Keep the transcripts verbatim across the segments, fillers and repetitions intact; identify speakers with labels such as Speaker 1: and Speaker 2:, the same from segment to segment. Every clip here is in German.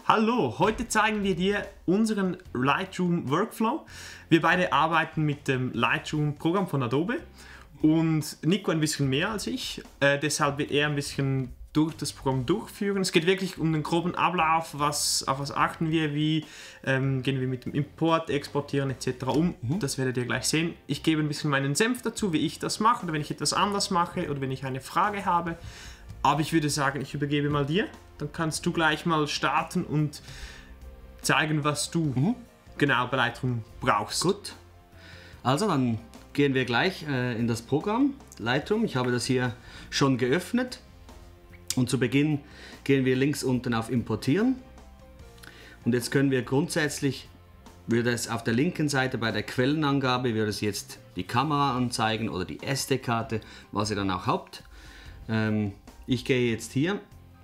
Speaker 1: Hallo, heute zeigen wir dir unseren Lightroom Workflow. Wir beide arbeiten mit dem Lightroom Programm von Adobe und Nico ein bisschen mehr als ich, äh, deshalb wird er ein bisschen durch das Programm durchführen. Es geht wirklich um den groben Ablauf, was, auf was achten wir, wie ähm, gehen wir mit dem Import, Exportieren et cetera um. Mhm. Das werdet ihr gleich sehen. Ich gebe ein bisschen meinen Senf dazu, wie ich das mache oder wenn ich etwas anders mache oder wenn ich eine Frage habe. Aber ich würde sagen, ich übergebe mal dir. Dann kannst du gleich mal starten und zeigen, was du mhm. genau bei Lightroom brauchst.
Speaker 2: Gut. Also dann gehen wir gleich äh, in das Programm Lightroom. Ich habe das hier schon geöffnet. Und zu Beginn gehen wir links unten auf Importieren. Und jetzt können wir grundsätzlich, würde es auf der linken Seite bei der Quellenangabe, würde es jetzt die Kamera anzeigen oder die S D-Karte, was ihr dann auch habt. Ähm, ich gehe jetzt hier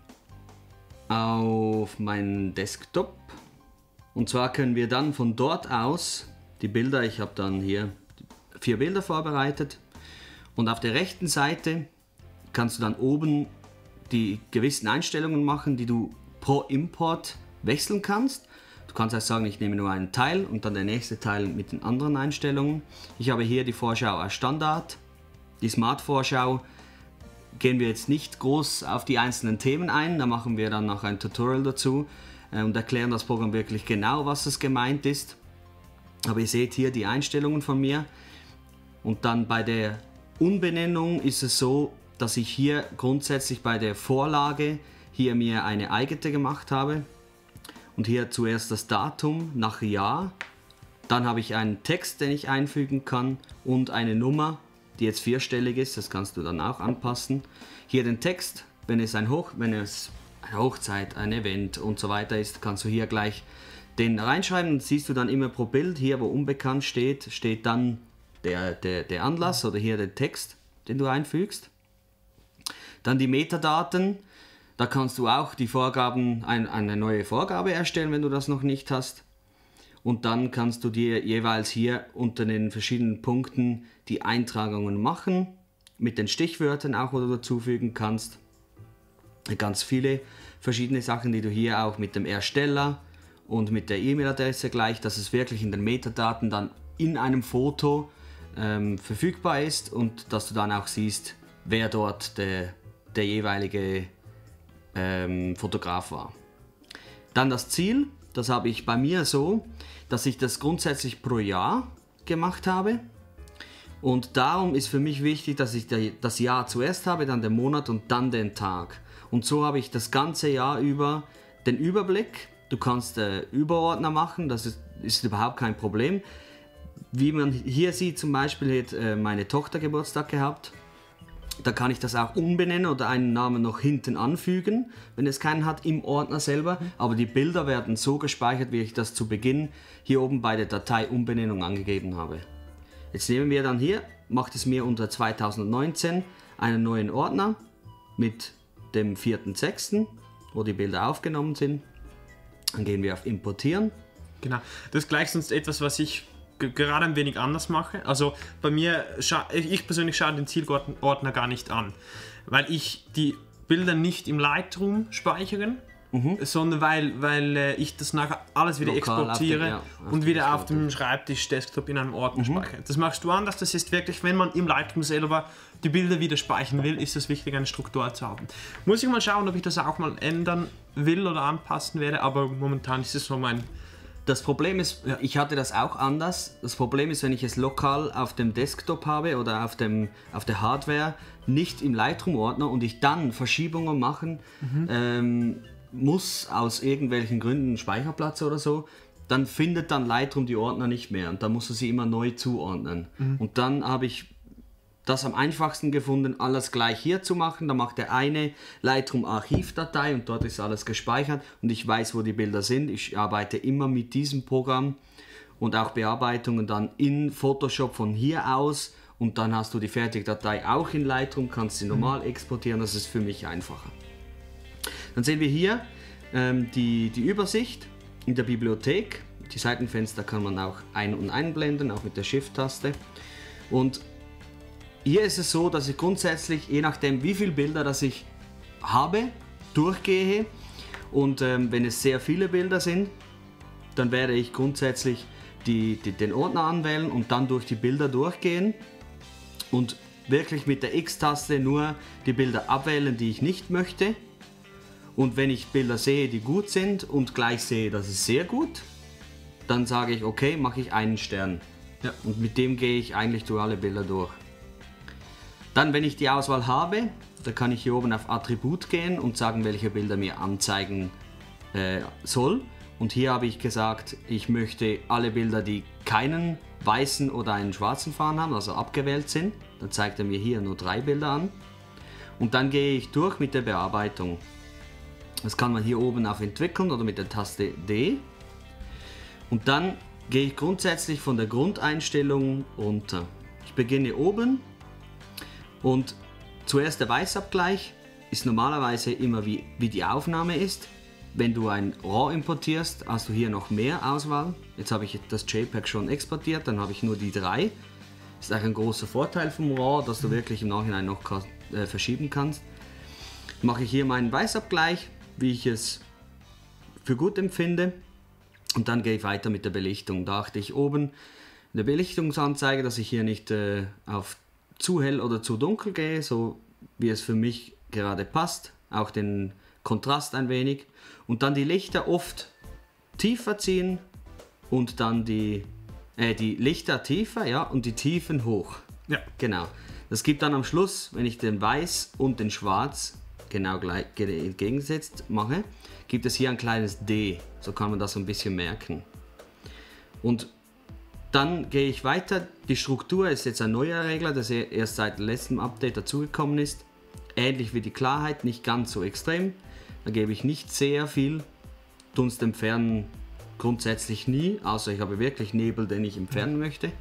Speaker 2: auf meinen Desktop. Und zwar können wir dann von dort aus die Bilder, ich habe dann hier vier Bilder vorbereitet. Und auf der rechten Seite kannst du dann oben die gewissen Einstellungen machen, die du pro Import wechseln kannst. Du kannst auch sagen, ich nehme nur einen Teil und dann der nächste Teil mit den anderen Einstellungen. Ich habe hier die Vorschau als Standard. Die Smart-Vorschau gehen wir jetzt nicht groß auf die einzelnen Themen ein, da machen wir dann noch ein Tutorial dazu und erklären das Programm wirklich genau, was es gemeint ist. Aber ihr seht hier die Einstellungen von mir und dann bei der Umbenennung ist es so, dass ich hier grundsätzlich bei der Vorlage hier mir eine eigene gemacht habe und hier zuerst das Datum nach Jahr, dann habe ich einen Text, den ich einfügen kann und eine Nummer, die jetzt vierstellig ist, das kannst du dann auch anpassen. Hier den Text, wenn es, ein Hoch, wenn es eine Hochzeit, ein Event und so weiter ist, kannst du hier gleich den reinschreiben und siehst du dann immer pro Bild, hier wo unbekannt steht, steht dann der, der, der Anlass oder hier der Text, den du einfügst. Dann die Metadaten, da kannst du auch die Vorgaben, ein, eine neue Vorgabe erstellen, wenn du das noch nicht hast. Und dann kannst du dir jeweils hier unter den verschiedenen Punkten die Eintragungen machen, mit den Stichwörtern auch, wo du dazufügen kannst. Ganz viele verschiedene Sachen, die du hier auch mit dem Ersteller und mit der E-Mail-Adresse gleich, dass es wirklich in den Metadaten dann in einem Foto ähm, verfügbar ist und dass du dann auch siehst, wer dort der der jeweilige ähm, Fotograf war. Dann das Ziel, das habe ich bei mir so, dass ich das grundsätzlich pro Jahr gemacht habe und darum ist für mich wichtig, dass ich das Jahr zuerst habe, dann den Monat und dann den Tag. Und so habe ich das ganze Jahr über den Überblick. Du kannst äh, Überordner machen, das ist, ist überhaupt kein Problem. Wie man hier sieht, zum Beispiel hat äh, meine Tochter Geburtstag gehabt. Da kann ich das auch umbenennen oder einen Namen noch hinten anfügen, wenn es keinen hat im Ordner selber. Aber die Bilder werden so gespeichert, wie ich das zu Beginn hier oben bei der Datei Umbenennung angegeben habe. Jetzt nehmen wir dann hier, macht es mir unter zweitausendneunzehn einen neuen Ordner mit dem vierten sechsten, wo die Bilder aufgenommen sind. Dann gehen wir auf Importieren.
Speaker 1: Genau, das ist gleich sonst etwas, was ich gerade ein wenig anders mache. Also bei mir, ich persönlich schaue den Zielordner gar nicht an, weil ich die Bilder nicht im Lightroom speichere, mhm. sondern weil, weil ich das nachher alles wieder Lokal exportiere den, ja, und wieder auf dem Schreibtisch, Desktop in einem Ordner mhm. speichere. Das machst du anders, das ist wirklich, wenn man im Lightroom selber die Bilder wieder speichern will, ist es wichtig, eine Struktur zu haben. Muss ich mal schauen, ob ich das auch mal ändern will oder anpassen werde, aber momentan ist es so mein...
Speaker 2: Das Problem ist, ich hatte das auch anders. Das Problem ist, wenn ich es lokal auf dem Desktop habe oder auf, dem, auf der Hardware, nicht im Lightroom-Ordner und ich dann Verschiebungen machen mhm. ähm, muss, aus irgendwelchen Gründen, Speicherplatz oder so, dann findet dann Lightroom die Ordner nicht mehr und dann musst du sie immer neu zuordnen. Mhm. Und dann habe ich das am einfachsten gefunden, alles gleich hier zu machen. Da macht der eine Lightroom-Archivdatei und dort ist alles gespeichert und ich weiß, wo die Bilder sind. Ich arbeite immer mit diesem Programm und auch Bearbeitungen dann in Photoshop von hier aus und dann hast du die fertige Datei auch in Lightroom, kannst sie normal exportieren, das ist für mich einfacher. Dann sehen wir hier ähm, die, die Übersicht in der Bibliothek. Die Seitenfenster kann man auch ein- und einblenden, auch mit der Shift-Taste. Und hier ist es so, dass ich grundsätzlich, je nachdem wie viele Bilder das ich habe, durchgehe Und ähm, wenn es sehr viele Bilder sind, dann werde ich grundsätzlich die, die, den Ordner anwählen und dann durch die Bilder durchgehen und wirklich mit der X-Taste nur die Bilder abwählen, die ich nicht möchte. Und wenn ich Bilder sehe, die gut sind und gleich sehe, das ist sehr gut, dann sage ich, okay, mache ich einen Stern. Ja. Und mit dem gehe ich eigentlich durch alle Bilder durch. Dann, wenn ich die Auswahl habe, da kann ich hier oben auf Attribut gehen und sagen, welche Bilder mir anzeigen äh, soll. Und hier habe ich gesagt, ich möchte alle Bilder, die keinen weißen oder einen schwarzen Faden haben, also abgewählt sind. Dann zeigt er mir hier nur drei Bilder an. Und dann gehe ich durch mit der Bearbeitung. Das kann man hier oben auf Entwickeln oder mit der Taste D. Und dann gehe ich grundsätzlich von der Grundeinstellung runter. Ich beginne oben und zuerst der Weißabgleich ist normalerweise immer wie, wie die Aufnahme ist. Wenn du ein RAW importierst, hast du hier noch mehr Auswahl. Jetzt habe ich das JPEG schon exportiert, dann habe ich nur die drei. Das ist auch ein großer Vorteil vom RAW, dass du wirklich im Nachhinein noch äh, verschieben kannst. Mache ich hier meinen Weißabgleich, wie ich es für gut empfinde. Und dann gehe ich weiter mit der Belichtung. Da achte ich oben in der Belichtungsanzeige, dass ich hier nicht äh, auf zu hell oder zu dunkel gehe, so wie es für mich gerade passt. Auch den Kontrast ein wenig. Und dann die Lichter oft tiefer ziehen und dann die, äh, die Lichter tiefer, ja, und die Tiefen hoch. Ja. Genau. Das gibt dann am Schluss, wenn ich den Weiß und den Schwarz genau gleich entgegengesetzt mache, gibt es hier ein kleines D. So kann man das so ein bisschen merken. Und dann gehe ich weiter. Die Struktur ist jetzt ein neuer Regler, der erst seit dem letzten Update dazugekommen ist. Ähnlich wie die Klarheit, nicht ganz so extrem. Da gebe ich nicht sehr viel. Dunst entfernen grundsätzlich nie, außer ich habe wirklich Nebel, den ich entfernen möchte.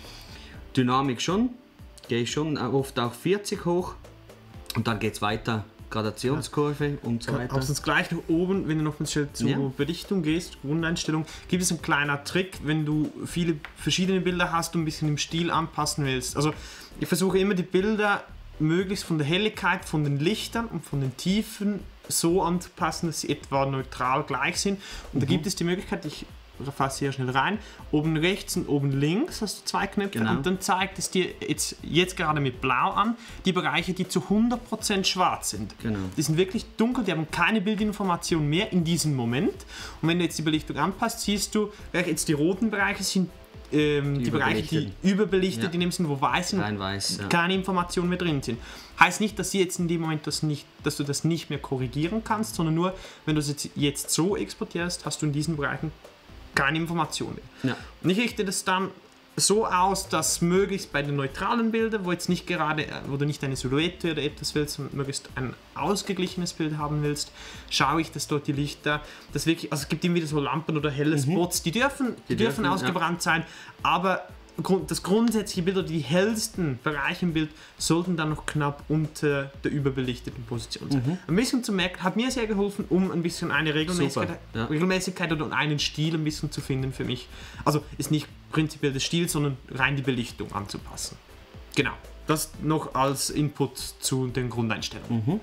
Speaker 2: Dynamik schon, gehe ich schon oft auf vierzig hoch und dann geht es weiter. Gradationskurve und so weiter.
Speaker 1: Hast du gleich noch oben, wenn du noch zur
Speaker 2: Ja.
Speaker 1: Belichtung gehst, Grundeinstellung, gibt es einen kleinen Trick, wenn du viele verschiedene Bilder hast und ein bisschen im Stil anpassen willst. Also ich versuche immer die Bilder möglichst von der Helligkeit, von den Lichtern und von den Tiefen so anzupassen, dass sie etwa neutral gleich sind. Und mhm. da gibt es die Möglichkeit, ich fasse hier schnell rein, oben rechts und oben links hast du zwei Knöpfe
Speaker 2: genau.
Speaker 1: und dann zeigt es dir jetzt, jetzt gerade mit Blau an, die Bereiche, die zu hundert Prozent schwarz sind.
Speaker 2: Genau.
Speaker 1: Die sind wirklich dunkel, die haben keine Bildinformation mehr in diesem Moment. Und wenn du jetzt die Belichtung anpasst, siehst du, jetzt die roten Bereiche sind ähm, die, die Bereiche, die überbelichtet,
Speaker 2: ja.
Speaker 1: in dem Sinne, wo weiß sind,
Speaker 2: Rein weiß, ja.
Speaker 1: keine Informationen mehr drin sind. Heißt nicht, dass sie jetzt in dem Moment das nicht, dass du das nicht mehr korrigieren kannst, sondern nur, wenn du es jetzt, jetzt so exportierst, hast du in diesen Bereichen keine Informationen mehr.
Speaker 2: Ja.
Speaker 1: Und ich richte das dann so aus, dass möglichst bei den neutralen Bildern, wo jetzt nicht gerade, wo du nicht eine Silhouette oder etwas willst, sondern möglichst ein ausgeglichenes Bild haben willst, schaue ich, dass dort die Lichter, das wirklich, also es gibt immer wieder so Lampen oder helle Spots, die dürfen, die, die dürfen, dürfen ausgebrannt ja. sein, aber das grundsätzliche Bild oder die hellsten Bereiche im Bild sollten dann noch knapp unter der überbelichteten Position sein. Mhm. Ein bisschen zu merken, hat mir sehr geholfen, um ein bisschen eine Regelmäßigkeit, ja. Regelmäßigkeit oder einen Stil ein bisschen zu finden für mich. Also ist nicht prinzipiell der Stil, sondern rein die Belichtung anzupassen. Genau, das noch als Input zu den Grundeinstellungen.
Speaker 2: Mhm.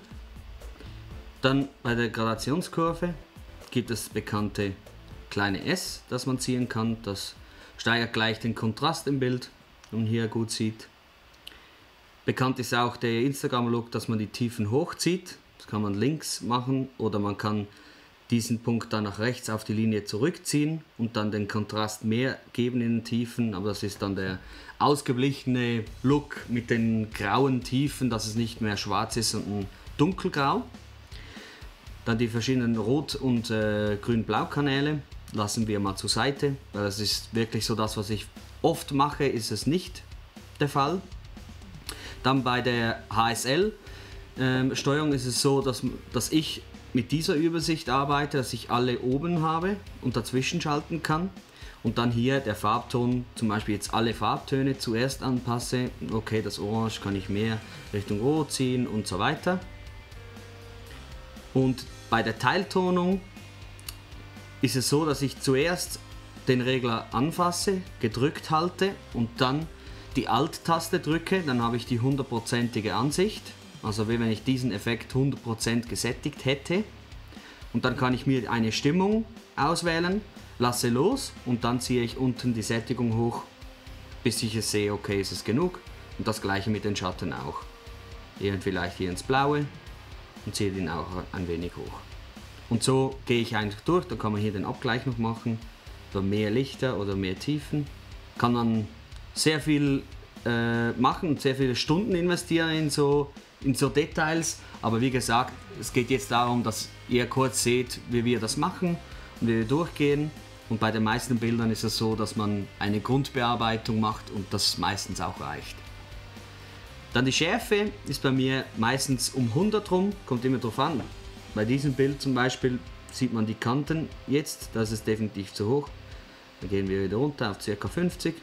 Speaker 2: Dann bei der Gradationskurve gibt es das bekannte kleine S, das man ziehen kann. Das steigert gleich den Kontrast im Bild, wenn man hier gut sieht. Bekannt ist auch der Instagram-Look, dass man die Tiefen hochzieht. Das kann man links machen oder man kann diesen Punkt dann nach rechts auf die Linie zurückziehen und dann den Kontrast mehr geben in den Tiefen. Aber das ist dann der ausgeglichene Look mit den grauen Tiefen, dass es nicht mehr schwarz ist, sondern dunkelgrau. Dann die verschiedenen Rot- und äh, Grün-Blau-Kanäle lassen wir mal zur Seite, weil das ist wirklich so das, was ich oft mache, ist es nicht der Fall. Dann bei der H S L-Steuerung ähm, ist es so, dass, dass ich mit dieser Übersicht arbeite, dass ich alle oben habe und dazwischen schalten kann und dann hier der Farbton, zum Beispiel jetzt alle Farbtöne zuerst anpasse. Okay, das Orange kann ich mehr Richtung Rot ziehen und so weiter. Und bei der Teiltonung ist es so, dass ich zuerst den Regler anfasse, gedrückt halte und dann die Alt-Taste drücke, dann habe ich die hundertprozentige Ansicht, also wie wenn ich diesen Effekt hundert Prozent gesättigt hätte. und dann kann ich mir eine Stimmung auswählen, lasse los und dann ziehe ich unten die Sättigung hoch, bis ich es sehe, okay, ist es genug. Und das gleiche mit den Schatten auch. Hier vielleicht hier ins Blaue und ziehe den auch ein wenig hoch. Und so gehe ich eigentlich durch, da kann man hier den Abgleich noch machen, für mehr Lichter oder mehr Tiefen. Kann man sehr viel äh, machen und sehr viele Stunden investieren in so, in so Details. Aber wie gesagt, es geht jetzt darum, dass ihr kurz seht, wie wir das machen und wie wir durchgehen. Und bei den meisten Bildern ist es so, dass man eine Grundbearbeitung macht und das meistens auch reicht. Dann die Schärfe ist bei mir meistens um hundert rum, kommt immer drauf an. Bei diesem Bild zum Beispiel sieht man die Kanten jetzt, das ist definitiv zu hoch. Dann gehen wir wieder runter auf ca. fünfzig.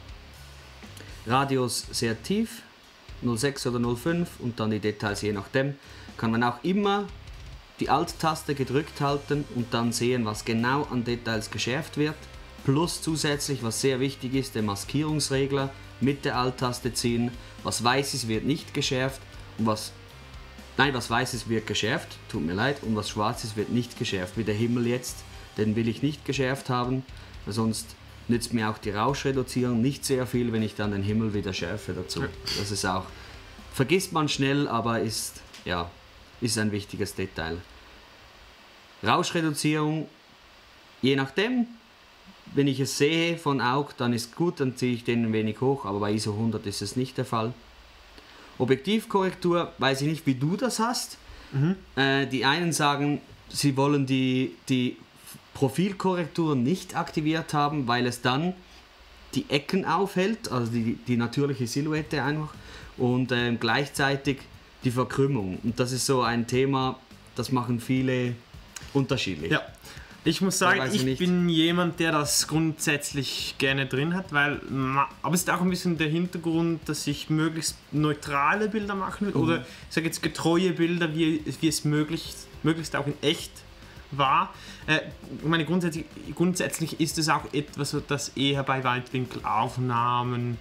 Speaker 2: Radius sehr tief, null Komma sechs oder null Komma fünf und dann die Details je nachdem. Kann man auch immer die Alt-Taste gedrückt halten und dann sehen, was genau an Details geschärft wird. Plus zusätzlich, was sehr wichtig ist, den Maskierungsregler mit der Alt-Taste ziehen. Was weiß ist, wird nicht geschärft und was, nein, was weiß ist, wird geschärft, tut mir leid, und was schwarz ist, wird nicht geschärft. Wie der Himmel jetzt, den will ich nicht geschärft haben, sonst nützt mir auch die Rauschreduzierung nicht sehr viel, wenn ich dann den Himmel wieder schärfe dazu. Das ist auch, vergisst man schnell, aber ist, ja, ist ein wichtiges Detail. Rauschreduzierung, je nachdem, wenn ich es sehe von Aug, dann ist gut, dann ziehe ich den ein wenig hoch, aber bei I S O hundert ist es nicht der Fall. Objektivkorrektur, weiß ich nicht, wie du das hast. Mhm. Äh, die einen sagen, sie wollen die, die Profilkorrektur nicht aktiviert haben, weil es dann die Ecken aufhält, also die, die natürliche Silhouette einfach, und äh, gleichzeitig die Verkrümmung. Und das ist so ein Thema, das machen viele unterschiedlich.
Speaker 1: Ja, ich muss sagen, ich
Speaker 2: nicht.
Speaker 1: bin jemand, der das grundsätzlich gerne drin hat, weil, aber es ist auch ein bisschen der Hintergrund, dass ich möglichst neutrale Bilder machen will, mhm. oder ich sage jetzt getreue Bilder, wie, wie es möglich, möglichst auch in echt war. Äh, ich meine, grundsätzlich, grundsätzlich ist es auch etwas, das eher bei Weitwinkelaufnahmen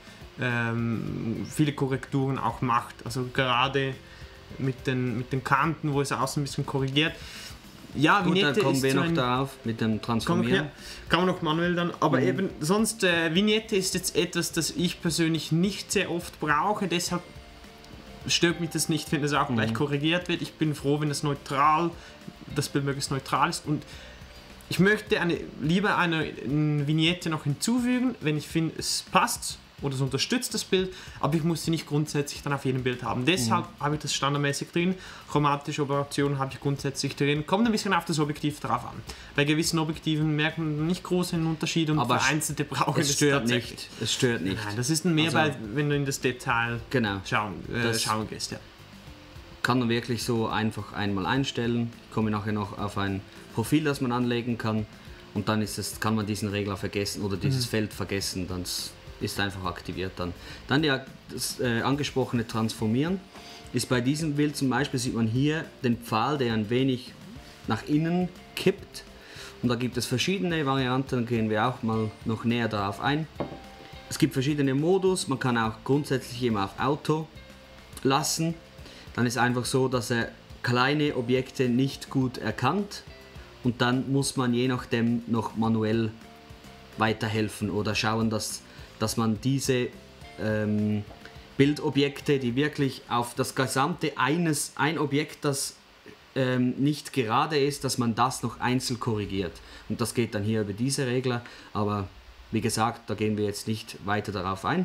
Speaker 1: ähm, viele Korrekturen auch macht. Also gerade mit den, mit den Kanten, wo es außen ein bisschen korrigiert. Ja,
Speaker 2: Gut,
Speaker 1: Vignette
Speaker 2: dann kommen
Speaker 1: ist
Speaker 2: wir
Speaker 1: so
Speaker 2: noch
Speaker 1: ein,
Speaker 2: darauf mit dem Transformieren.
Speaker 1: Kann, kann man noch manuell dann, aber
Speaker 2: mhm.
Speaker 1: eben sonst, äh, Vignette ist jetzt etwas, das ich persönlich nicht sehr oft brauche, deshalb stört mich das nicht, wenn es auch mhm. gleich korrigiert wird. Ich bin froh, wenn das neutral, das Bild möglichst neutral ist, und ich möchte eine, lieber eine, eine Vignette noch hinzufügen, wenn ich finde, es passt oder es unterstützt das Bild, aber ich muss sie nicht grundsätzlich dann auf jedem Bild haben. Deshalb mhm. habe ich das standardmäßig drin. Chromatische Operationen habe ich grundsätzlich drin. Kommt ein bisschen auf das Objektiv drauf an. Bei gewissen Objektiven merkt man nicht großen Unterschied und
Speaker 2: aber
Speaker 1: vereinzelte brauchen
Speaker 2: es stört nicht. Es stört nicht.
Speaker 1: Nein, das ist mehr, also, bei, wenn du in das Detail
Speaker 2: genau.
Speaker 1: schauen, äh, schauen gehst. Ja.
Speaker 2: Kann man wirklich so einfach einmal einstellen. Ich komme nachher noch auf ein Profil, das man anlegen kann, und dann ist es, kann man diesen Regler vergessen oder dieses mhm. Feld vergessen. Dann ist einfach aktiviert dann. Dann ja, das äh, angesprochene Transformieren ist bei diesem Bild zum Beispiel, sieht man hier den Pfahl, der ein wenig nach innen kippt, und da gibt es verschiedene Varianten, dann gehen wir auch mal noch näher darauf ein. Es gibt verschiedene Modus, man kann auch grundsätzlich immer auf Auto lassen, dann ist einfach so, dass er kleine Objekte nicht gut erkannt, und dann muss man je nachdem noch manuell weiterhelfen oder schauen, dass dass man diese ähm, Bildobjekte, die wirklich auf das gesamte eines, ein Objekt, das ähm, nicht gerade ist, dass man das noch einzeln korrigiert. Und das geht dann hier über diese Regler, aber wie gesagt, da gehen wir jetzt nicht weiter darauf ein.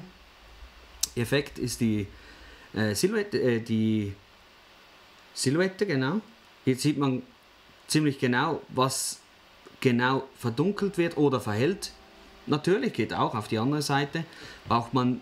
Speaker 2: Effekt ist die äh, Silhouette, äh, die Silhouette, genau. Hier sieht man ziemlich genau, was genau verdunkelt wird oder verhellt. Natürlich geht auch auf die andere Seite, braucht man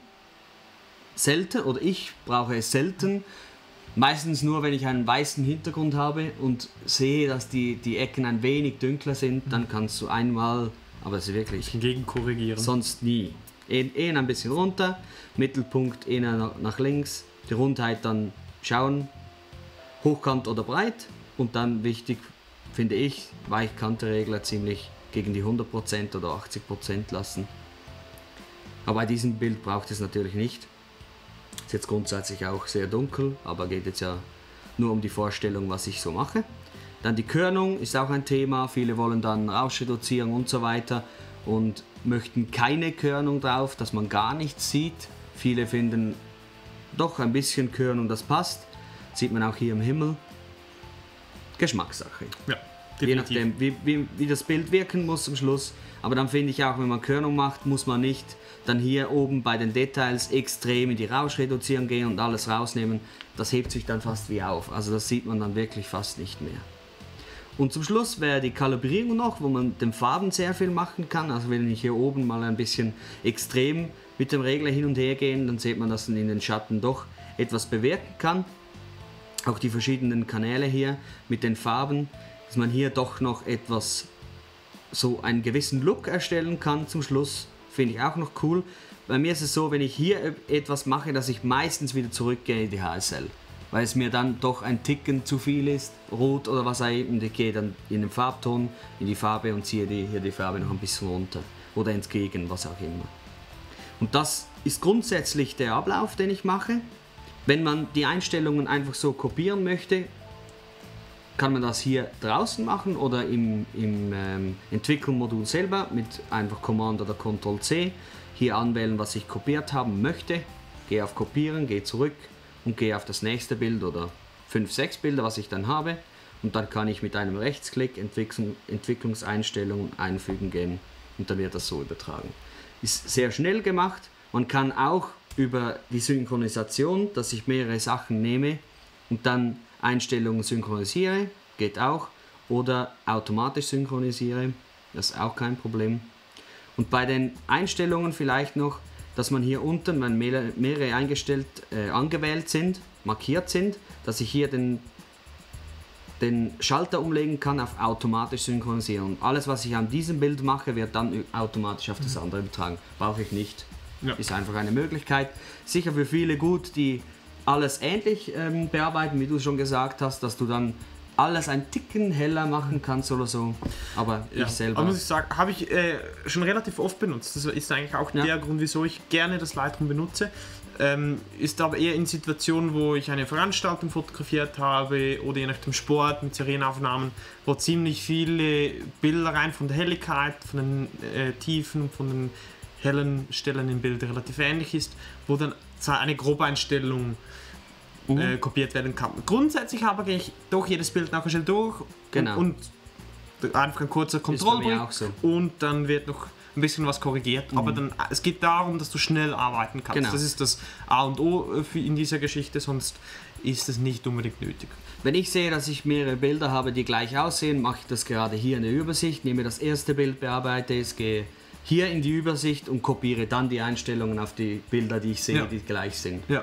Speaker 2: selten, oder ich brauche es selten, meistens nur, wenn ich einen weißen Hintergrund habe und sehe, dass die, die Ecken ein wenig dunkler sind, dann kannst du einmal, aber es ist wirklich
Speaker 1: gegen korrigieren.
Speaker 2: Sonst nie. Eher ein bisschen runter, Mittelpunkt eher nach, nach links, die Rundheit dann schauen, hochkant oder breit, und dann wichtig, finde ich, Weichkante-Regler ziemlich gegen die hundert Prozent oder achtzig Prozent lassen. Aber bei diesem Bild braucht es natürlich nicht. Ist jetzt grundsätzlich auch sehr dunkel, aber geht jetzt ja nur um die Vorstellung, was ich so mache. Dann die Körnung ist auch ein Thema. Viele wollen dann Rauschreduzierung und so weiter und möchten keine Körnung drauf, dass man gar nichts sieht. Viele finden doch ein bisschen Körnung, das passt. Sieht man auch hier im Himmel. Geschmackssache.
Speaker 1: Ja,
Speaker 2: definitiv. Je nachdem, wie, wie, wie das Bild wirken muss am Schluss. Aber dann finde ich auch, wenn man Körnung macht, muss man nicht dann hier oben bei den Details extrem in die Rauschreduzierung gehen und alles rausnehmen. Das hebt sich dann fast wie auf. Also das sieht man dann wirklich fast nicht mehr. Und zum Schluss wäre die Kalibrierung noch, wo man mit den Farben sehr viel machen kann. Also wenn ich hier oben mal ein bisschen extrem mit dem Regler hin und her gehe, dann sieht man, dass man in den Schatten doch etwas bewirken kann. Auch die verschiedenen Kanäle hier mit den Farben, dass man hier doch noch etwas, so einen gewissen Look erstellen kann zum Schluss, finde ich auch noch cool. Bei mir ist es so, wenn ich hier etwas mache, dass ich meistens wieder zurückgehe in die H S L. Weil es mir dann doch ein Ticken zu viel ist, rot oder was auch immer, ich gehe dann in den Farbton, in die Farbe und ziehe die, hier die Farbe noch ein bisschen runter oder entgegen, was auch immer. Und das ist grundsätzlich der Ablauf, den ich mache. Wenn man die Einstellungen einfach so kopieren möchte, kann man das hier draußen machen oder im, im ähm, Entwickelmodul selber mit einfach Command oder Control C hier anwählen, was ich kopiert haben möchte. Gehe auf Kopieren, gehe zurück und gehe auf das nächste Bild oder fünf, sechs Bilder, was ich dann habe. Und dann kann ich mit einem Rechtsklick Entwicklung, Entwicklungseinstellungen einfügen gehen und dann wird das so übertragen. Ist sehr schnell gemacht. Man kann auch über die Synchronisation, dass ich mehrere Sachen nehme und dann Einstellungen synchronisiere, geht auch, oder automatisch synchronisiere, das ist auch kein Problem. Und bei den Einstellungen vielleicht noch, dass man hier unten, wenn mehrere eingestellt, äh, angewählt sind, markiert sind, dass ich hier den, den Schalter umlegen kann auf automatisch synchronisieren. Und alles, was ich an diesem Bild mache, wird dann automatisch auf das andere übertragen. Brauche ich nicht. Ja. Ist einfach eine Möglichkeit. Sicher für viele gut, die alles ähnlich ähm, bearbeiten, wie du schon gesagt hast, dass du dann alles ein Ticken heller machen kannst oder so, aber
Speaker 1: ja.
Speaker 2: ich selber...
Speaker 1: Aber muss ich sagen, habe ich äh, schon relativ oft benutzt. Das ist eigentlich auch ja. der Grund, wieso ich gerne das Lightroom benutze. Ähm, ist aber eher in Situationen, wo ich eine Veranstaltung fotografiert habe oder je nach dem Sport mit Serienaufnahmen, wo ziemlich viele Bilder rein von der Helligkeit, von den äh, Tiefen und von den hellen Stellen im Bild relativ ähnlich ist, wo dann eine Grobeinstellung Uh. Äh, kopiert werden kann. Grundsätzlich aber gehe ich doch jedes Bild nachher schnell durch
Speaker 2: genau.
Speaker 1: und, und einfach ein kurzer Kontrollblick
Speaker 2: so.
Speaker 1: Und dann wird noch ein bisschen was korrigiert. Mhm. Aber dann, es geht darum, dass du schnell arbeiten kannst.
Speaker 2: Genau.
Speaker 1: Das ist das A und O in dieser Geschichte, sonst ist es nicht unbedingt nötig.
Speaker 2: Wenn ich sehe, dass ich mehrere Bilder habe, die gleich aussehen, mache ich das gerade hier in der Übersicht, nehme das erste Bild, bearbeite es, gehe hier in die Übersicht und kopiere dann die Einstellungen auf die Bilder, die ich sehe, ja. die gleich sind.
Speaker 1: Ja.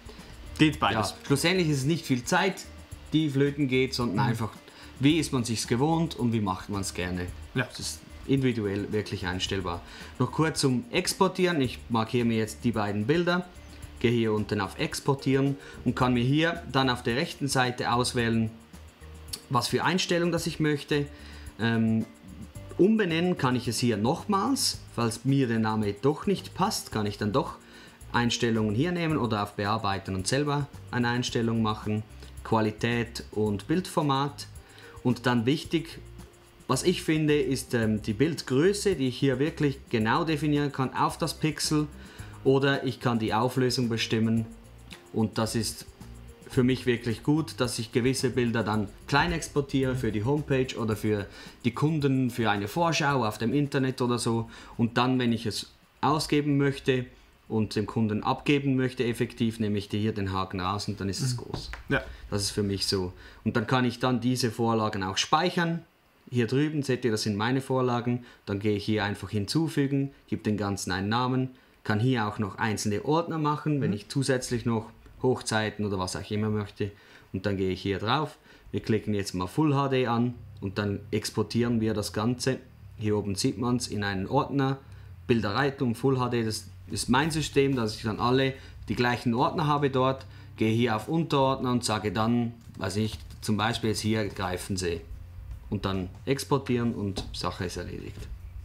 Speaker 1: Geht beides.
Speaker 2: Ja, schlussendlich ist es nicht viel Zeit, die flöten geht, sondern mhm. einfach, wie ist man sich's gewohnt und wie macht man es gerne.
Speaker 1: Ja.
Speaker 2: Das ist individuell wirklich einstellbar. Noch kurz zum Exportieren. Ich markiere mir jetzt die beiden Bilder, gehe hier unten auf Exportieren und kann mir hier dann auf der rechten Seite auswählen, was für Einstellung das ich möchte. Ähm, umbenennen kann ich es hier nochmals, falls mir der Name doch nicht passt, kann ich dann doch Einstellungen hier nehmen oder auf Bearbeiten und selber eine Einstellung machen, Qualität und Bildformat und dann wichtig, was ich finde, ist ähm, die Bildgröße, die ich hier wirklich genau definieren kann auf das Pixel oder ich kann die Auflösung bestimmen und das ist für mich wirklich gut, dass ich gewisse Bilder dann klein exportiere für die Homepage oder für die Kunden, für eine Vorschau auf dem Internet oder so und dann, wenn ich es ausgeben möchte, und dem Kunden abgeben möchte effektiv, nehme ich hier den Haken raus und dann ist es groß.
Speaker 1: Ja.
Speaker 2: Das ist für mich so. Und dann kann ich dann diese Vorlagen auch speichern. Hier drüben seht ihr, das sind meine Vorlagen. Dann gehe ich hier einfach hinzufügen, gebe den ganzen einen Namen, kann hier auch noch einzelne Ordner machen, wenn ich zusätzlich noch Hochzeiten oder was auch immer möchte. Und dann gehe ich hier drauf. Wir klicken jetzt mal Full H D an und dann exportieren wir das Ganze. Hier oben sieht man es in einen Ordner. Bilderreitung Full H D, das ist mein System, dass ich dann alle die gleichen Ordner habe dort, gehe hier auf Unterordner und sage dann, weiß ich, zum Beispiel jetzt hier greifen Sie und dann exportieren und Sache ist erledigt.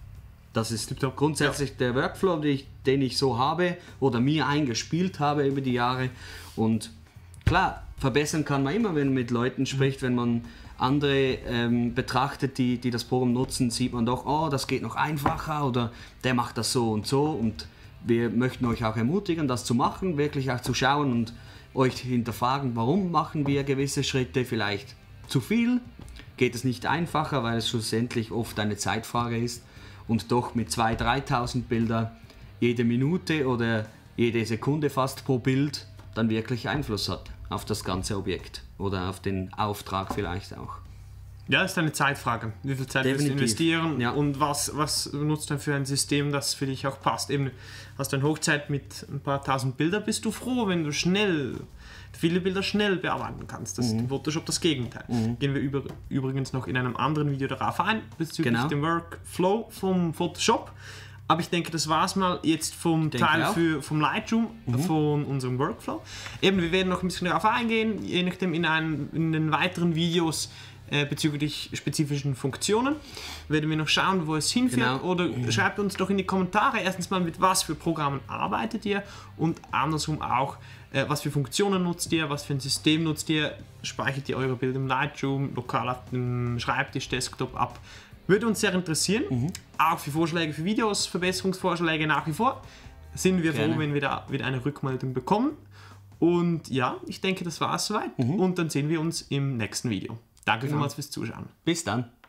Speaker 2: Das ist grundsätzlich ja. der Workflow, den ich, den ich so habe oder mir eingespielt habe über die Jahre und klar, verbessern kann man immer, wenn man mit Leuten spricht, wenn man andere ähm, betrachtet, die, die das Programm nutzen, sieht man doch, oh, das geht noch einfacher oder der macht das so und so. Und wir möchten euch auch ermutigen, das zu machen, wirklich auch zu schauen und euch hinterfragen, warum machen wir gewisse Schritte vielleicht zu viel? Geht es nicht einfacher, weil es schlussendlich oft eine Zeitfrage ist und doch mit zweitausend, dreitausend Bilder jede Minute oder jede Sekunde fast pro Bild dann wirklich Einfluss hat auf das ganze Objekt oder auf den Auftrag vielleicht auch.
Speaker 1: Ja, das ist eine Zeitfrage. Wie viel Zeit willst du investieren, ja, und was, was nutzt du für ein System, das für dich auch passt? Eben, hast du eine Hochzeit mit ein paar tausend Bildern, bist du froh, wenn du schnell, viele Bilder schnell bearbeiten kannst. Das ist mhm. Photoshop das Gegenteil. Mhm. Gehen wir über, übrigens noch in einem anderen Video darauf ein, bezüglich genau. dem Workflow vom Photoshop. Aber ich denke, das war es mal jetzt vom Teil für, vom Lightroom, mhm. von unserem Workflow. Eben, wir werden noch ein bisschen darauf eingehen, je nachdem in, einem, in den weiteren Videos, bezüglich spezifischen Funktionen. Werden wir noch schauen, wo es hinführt. Genau. Oder mhm. schreibt uns doch in die Kommentare erstens mal, mit was für Programmen arbeitet ihr und andersrum auch, äh, was für Funktionen nutzt ihr, was für ein System nutzt ihr, speichert ihr eure Bilder im Lightroom, lokal auf dem Schreibtisch, Desktop ab. Würde uns sehr interessieren. Mhm. Auch für Vorschläge für Videos, Verbesserungsvorschläge nach wie vor. Sind wir Gerne. froh, wenn wir da wieder eine Rückmeldung bekommen. Und ja, ich denke, das war es soweit. Mhm. Und dann sehen wir uns im nächsten Video. Danke genau. vielmals fürs Zuschauen.
Speaker 2: Bis dann.